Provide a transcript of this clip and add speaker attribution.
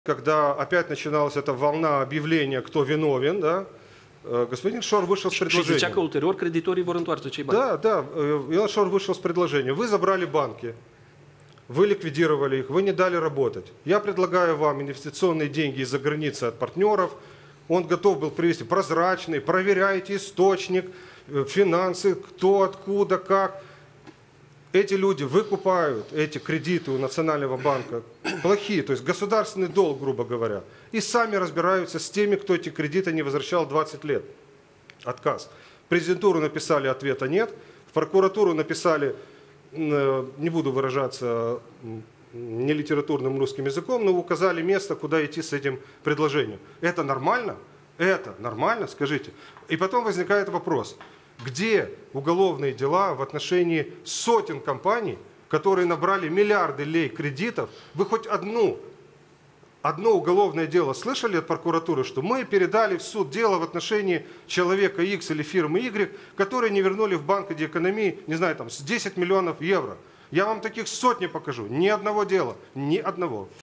Speaker 1: Когда опять начиналась эта волна объявления, кто виновен, да, господин Шор вышел с предложением.
Speaker 2: Și zicea că ulterior creditorii vor întoarce cei bani.
Speaker 1: Да, Илон Шор вышел с предложением. Вы забрали банки, вы ликвидировали их, вы не дали работать. Я предлагаю вам инвестиционные деньги из-за границы от партнеров. Он готов был привести прозрачный, проверяйте источник, финансы, кто, откуда, как. Эти люди выкупают эти кредиты у Национального банка, плохие, то есть государственный долг, грубо говоря, и сами разбираются с теми, кто эти кредиты не возвращал 20 лет. Отказ. В президентуру написали, ответа нет. В прокуратуру написали, не буду выражаться нелитературным русским языком, но указали место, куда идти с этим предложением. Это нормально? Это нормально, скажите? И потом возникает вопрос. Где уголовные дела в отношении сотен компаний, которые набрали миллиарды лей кредитов? Вы хоть одно уголовное дело слышали от прокуратуры, что мы передали в суд дело в отношении человека X или фирмы Y, которые не вернули в Банк экономии, не знаю, там, с 10 миллионов евро? Я вам таких сотни покажу. Ни одного дела. Ни одного.